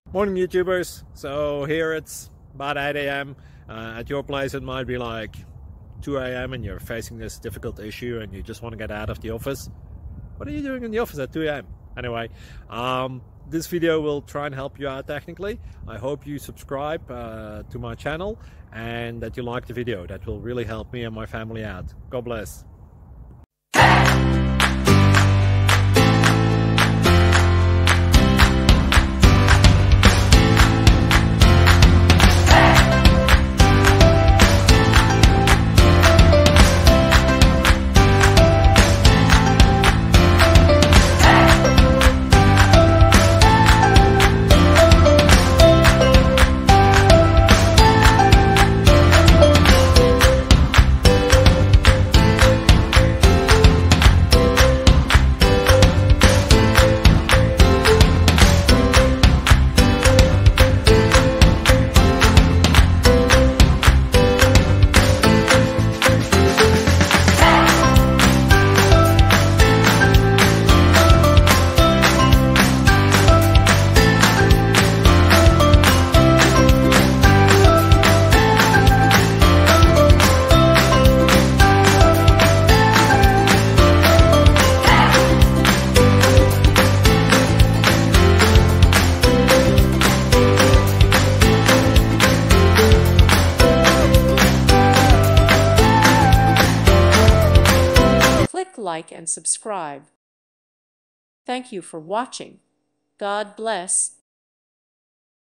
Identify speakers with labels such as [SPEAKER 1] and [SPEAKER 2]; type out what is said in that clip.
[SPEAKER 1] Morning YouTubers. So here it's about 8 a.m. At your place it might be like 2 a.m. and you're facing this difficult issue and you just want to get out of the office. What are you doing in the office at 2 a.m.? Anyway, this video will try and help you out technically. I hope you subscribe to my channel and that you like the video. That will really help me and my family out. God bless.
[SPEAKER 2] Like and subscribe. Thank you for watching. God bless.